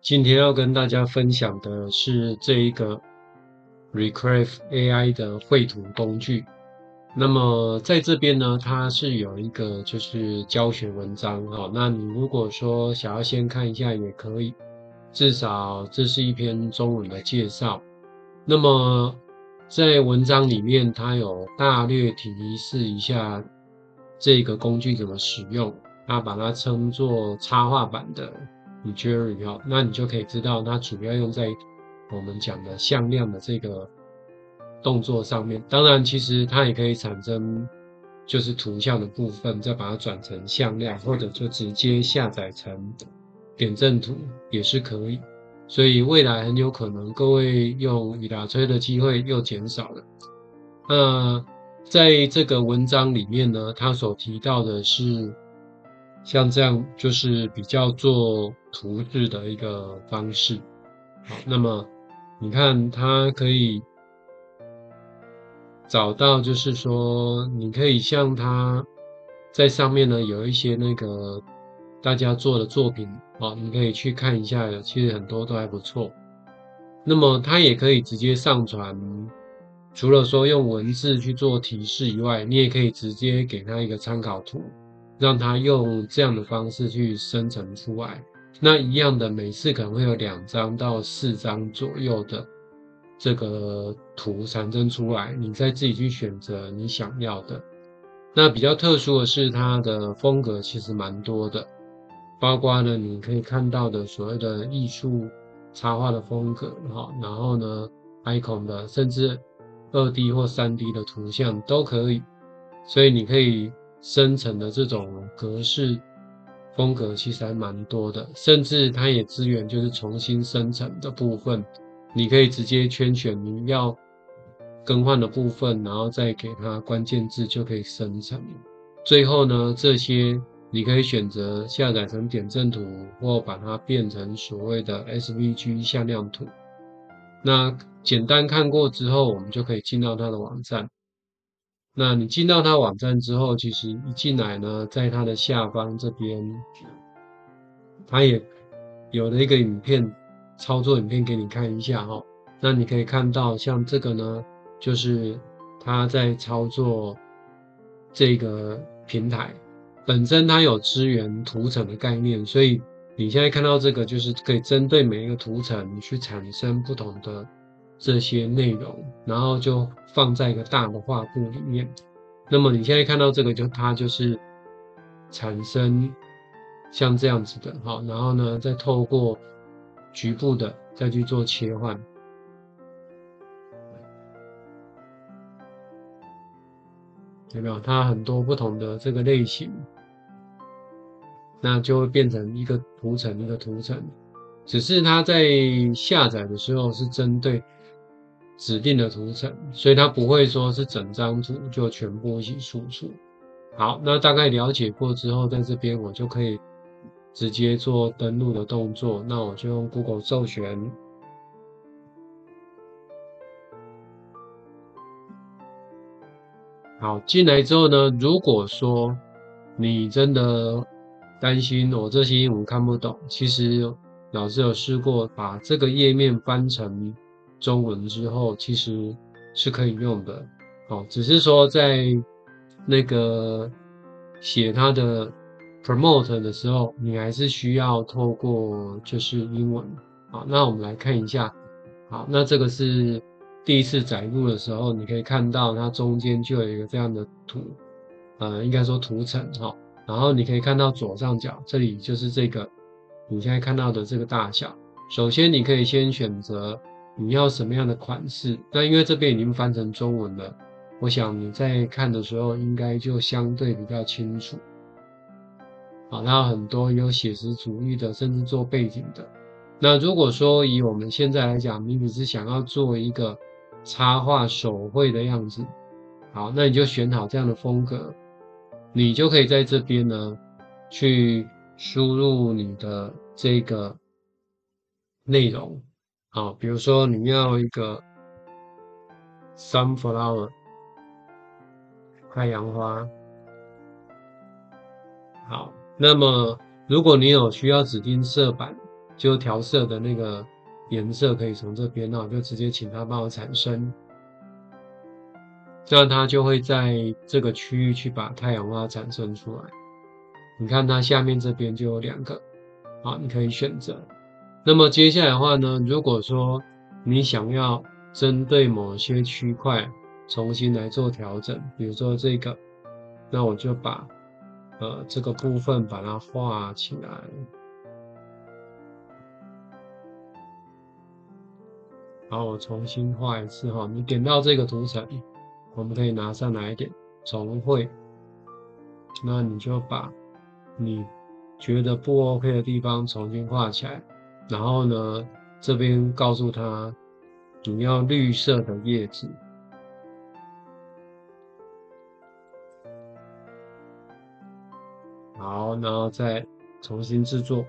今天要跟大家分享的是这一个 Recraft AI 的绘图工具。那么在这边呢，它是有一个就是教学文章哈。那你如果说想要先看一下也可以，至少这是一篇中文的介绍。那么在文章里面，它有大略提示一下这个工具怎么使用，它把它称作插画版的 Midjourney 哈，那你就可以知道它主要用在我们讲的向量的这个动作上面。当然，其实它也可以产生就是图像的部分，再把它转成向量，或者就直接下载成点阵图也是可以。所以未来很有可能各位用语打吹的机会又减少了。那在这个文章里面呢，他所提到的是像这样就是比较做图示的一个方式。好，那么你看它可以找到，就是说你可以像它在上面呢有一些那个大家做的作品啊，你可以去看一下，其实很多都还不错。那么它也可以直接上传，除了说用文字去做提示以外，你也可以直接给它一个参考图，让它用这样的方式去生成出来。那一样的，每次可能会有2张到4张左右的这个图产生出来，你再自己去选择你想要的。那比较特殊的是，它的风格其实蛮多的，包括呢你可以看到的所谓的艺术插画的风格，然后呢 icon 的，甚至2D 或3D 的图像都可以，所以你可以生成的这种格式风格其实还蛮多的，甚至它也支援就是重新生成的部分，你可以直接圈选你要更换的部分，然后再给它关键字就可以生成。最后呢，这些你可以选择下载成点阵图，或把它变成所谓的 SVG 向量图。那简单看过之后，我们就可以进到它的网站。那你进到它网站之后，其实一进来呢，在它的下方这边，它也有了一个操作影片给你看一下哈。那你可以看到，像这个呢，就是它在操作这个平台本身，它有支援图层的概念，所以你现在看到这个，就是可以针对每一个图层去产生不同的这些内容，然后就放在一个大的画布里面。那么你现在看到这个，它就是产生像这样子的，好，然后呢，再透过局部的再去做切换。有没有？它很多不同的这个类型，那就会变成一个图层一个图层。只是它在下载的时候是针对指定的图层，所以它不会说是整张图就全部一起输出。好，那大概了解过之后，在这边我就可以直接做登录的动作。那我就用 Google 授权。好，进来之后呢，如果说你真的担心我这些英文看不懂，其实老师有试过把这个页面翻成中文之后，其实是可以用的。好，只是说在那个写它的 promote 的时候，你还是需要透过就是英文。好，那我们来看一下。好，那这个是第一次载入的时候，你可以看到它中间就有一个这样的图，应该说图层哈。然后你可以看到左上角这里就是这个你现在看到的这个大小。首先你可以先选择你要什么样的款式，那因为这边已经翻成中文了，我想你在看的时候应该就相对比较清楚。好，那很多有写实主义的，甚至做背景的。那如果说以我们现在来讲，你只是想要做一个插画手绘的样子，好，那你就选好这样的风格，你就可以在这边呢去输入你的这个内容。好，比如说你要一个 sunflower 太阳花。好，那么如果你有需要指定色板， 就调色的那个颜色可以从这边，那我就直接请它帮我产生，这样它就会在这个区域去把太阳花产生出来。你看它下面这边就有2个，好，你可以选择。那么接下来的话呢，如果说你想要针对某些区块重新来做调整，比如说这个，那我就把这个部分把它画起来。然后我重新画一次哈，你点到这个图层，我们可以拿上来一点重绘，那你就把你觉得不 OK 的地方重新画起来，然后呢，这边告诉他你要绿色的叶子，好，然后再重新制作。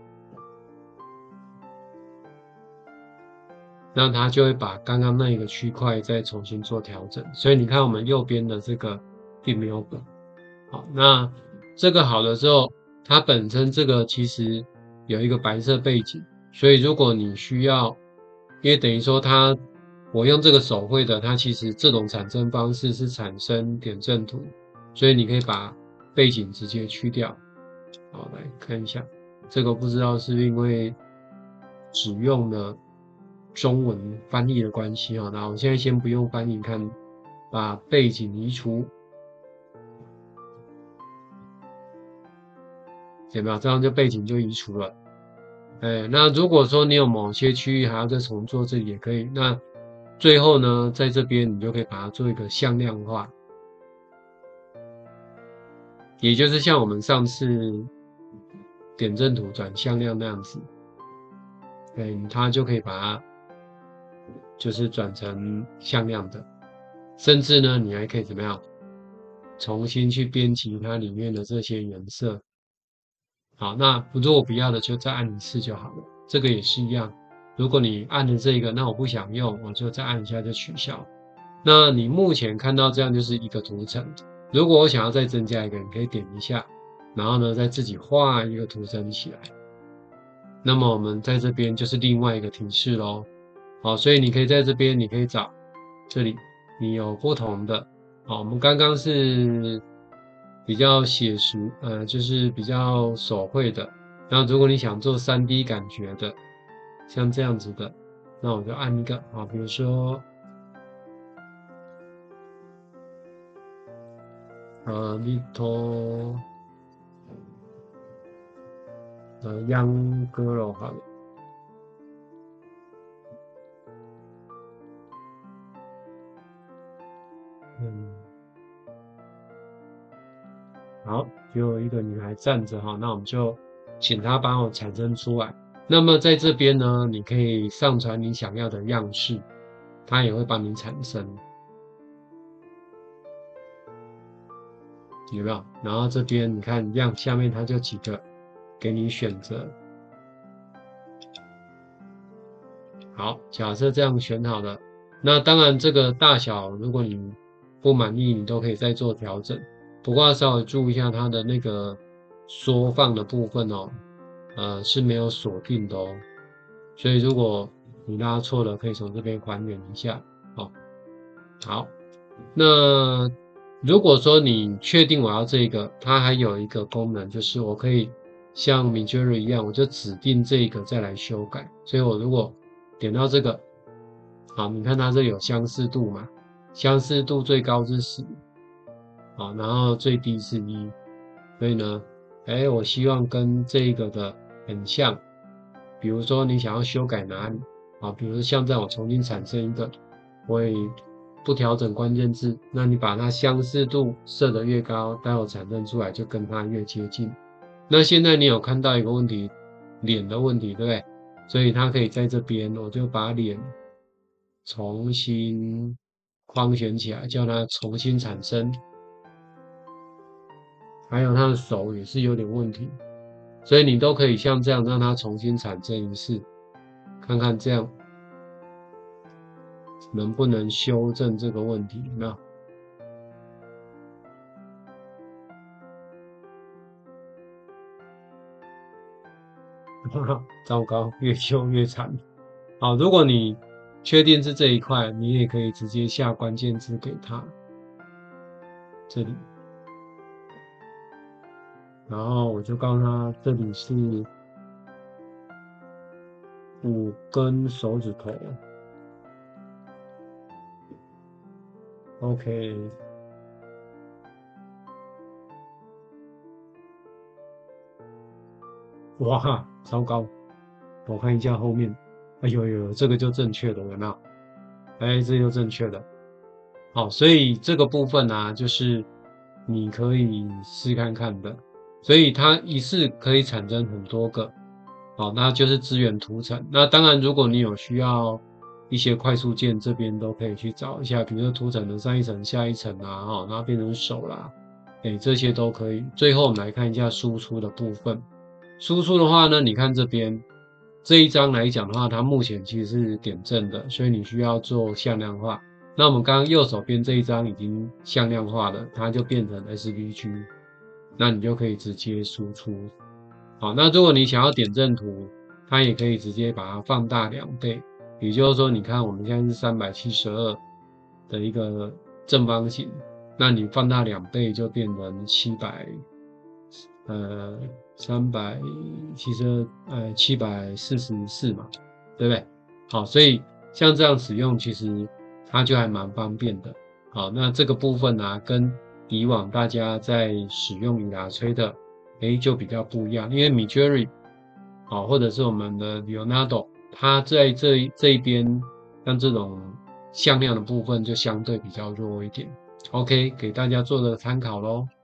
那它就会把刚刚那一个区块再重新做调整。所以你看我们右边的这个并没有补。好，那这个好了之后，它本身这个其实有一个白色背景，所以如果你需要，因为等于说我用这个手绘的，它其实这种产生方式是产生点阵图，所以你可以把背景直接去掉。好，来看一下，这个不知道是因为只用了中文翻译的关系啊，那我现在先不用翻译，看把背景移除，有没有？这样就背景就移除了。那如果说你有某些区域还要再重做，这里也可以。那最后呢，在这边你就可以把它做一个向量化，也就是像我们上次点阵图转向量那样子，它就可以把它就是转成向量的，甚至呢，你还可以怎么样，重新去编辑它里面的这些颜色。好，那如果不要的就再按一次就好了。这个也是一样，如果你按了这个，那我不想用，我就再按一下就取消。那你目前看到这样就是一个图层。如果我想要再增加一个，你可以点一下，然后呢再自己画一个图层起来。那么我们在这边就是另外一个提示咯。好，所以你可以在这边，你可以找这里，你有不同的。好，我们刚刚是比较写实，就是比较手绘的。那如果你想做3D 感觉的，像这样子的，那我就按一个啊，比如说little young girl 好了。好，就有一个女孩站着哈，那我们就请她帮我产生出来。那么在这边呢，你可以上传你想要的样式，它也会帮你产生，有没有？然后这边你看样下面它就几个给你选择。好，假设这样选好了，那当然这个大小如果你不满意，你都可以再做调整。不过要稍微注意一下它的那个缩放的部分哦，是没有锁定的哦。所以如果你拉错了，可以从这边还原一下。哦，好，那如果说你确定我要这个，它还有一个功能，就是我可以像 Midjourney 一样，我就指定这个再来修改。所以我如果点到这个，好，你看它这里有相似度嘛？相似度最高是10，好，然后最低是1。所以呢，我希望跟这个的很像。比如说你想要修改哪里啊？比如说像这样，我重新产生一个，我也不调整关键字，那你把它相似度设得越高，待会产生出来就跟它越接近。那现在你有看到一个问题，脸的问题，对不对？所以它可以在这边，我就把脸重新框选起来，叫它重新产生。还有它的手也是有点问题，所以你都可以像这样让它重新产生一次，看看这样能不能修正这个问题，有没有？ 糟糕，越修越惨。好，如果你确定是这一块，你也可以直接下关键字给他，这里，然后我就告诉他这里是5根手指头 ，OK。哇，糟糕！我看一下后面，哎呦，这个就正确的，有没有？哎，这就正确的。好，所以这个部分啊，就是你可以试看看的。所以它一次可以产生很多个，好，那就是资源图层。那当然，如果你有需要一些快速键，这边都可以去找一下，比如说图层的上一层、下一层啊，然后变成手啦，哎，这些都可以。最后我们来看一下输出的部分。输出的话呢，你看这边这一张来讲的话，它目前其实是点阵的，所以你需要做向量化。那我们刚刚右手边这一张已经向量化了，它就变成 SVG， 那你就可以直接输出。好，那如果你想要点阵图，它也可以直接把它放大2倍，也就是说，你看我们现在是372的一个正方形，那你放大2倍就变成744嘛，对不对？好，所以像这样使用，其实它就还蛮方便的。好，那这个部分呢，跟以往大家在使用Illustrator，就比较不一样，因为 Midjourney，好，或者是我们的 Leonardo，它在这一边，像这种向量的部分就相对比较弱一点。OK，给大家做个参考咯。